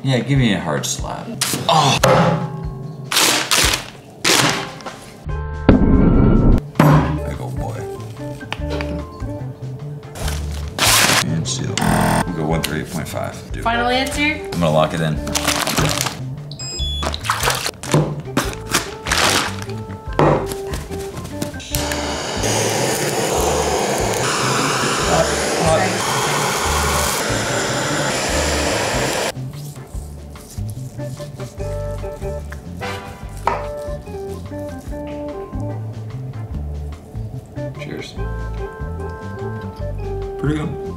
Yeah, give me a hard slap. Oh! Big old boy. And seal. We'll go 138.5. Final answer? I'm gonna lock it in. Cheers. Pretty good.